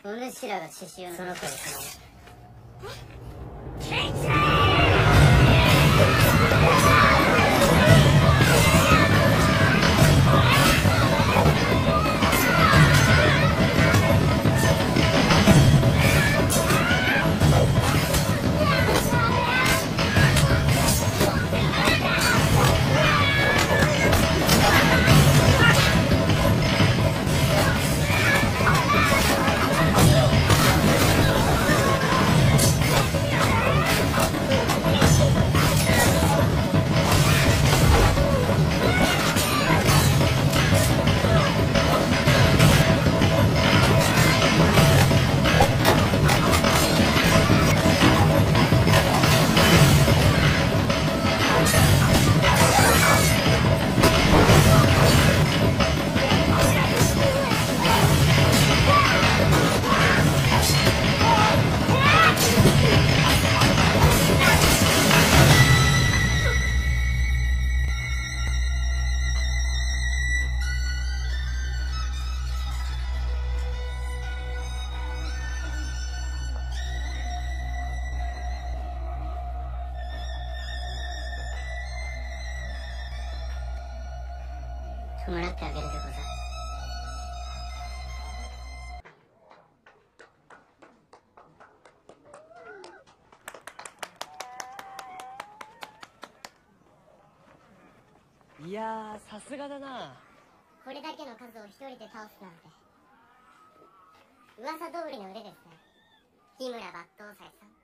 お主らが獅子王のその子ですね。弔ってあげるでござる。 いやー、さすがだな。 これだけの数を一人で倒すなんて噂通りの腕ですね、日村抜刀斎さん。